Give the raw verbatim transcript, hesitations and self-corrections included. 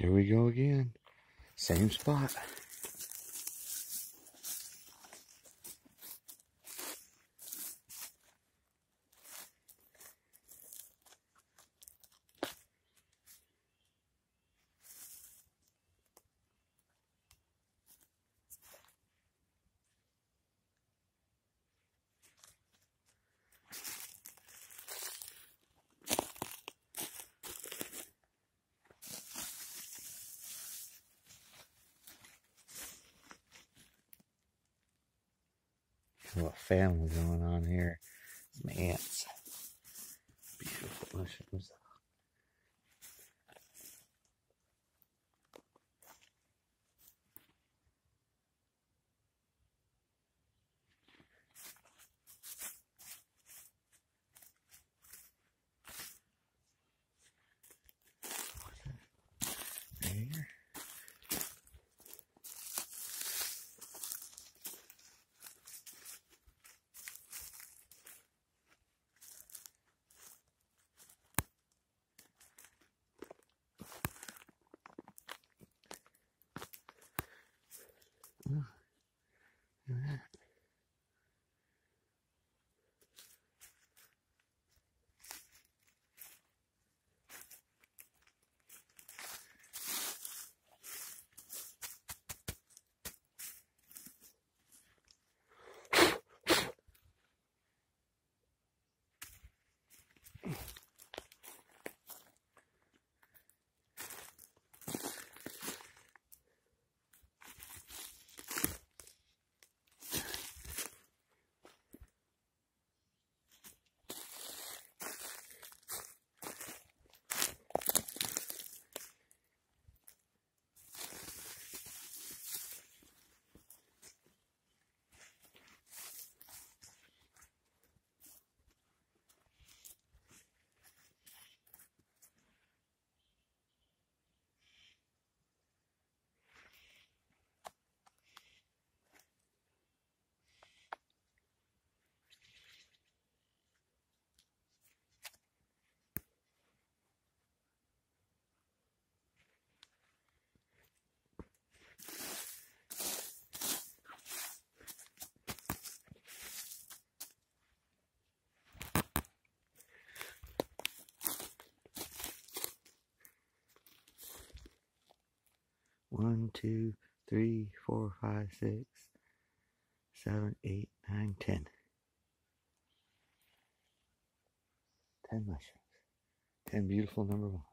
Here we go again. Same spot. What family going on here? Some ants. Beautiful mushrooms. There. Oh, look at that. One, two, three, four, five, six, seven, eight, nine, ten. Ten mushrooms. Ten beautiful number one.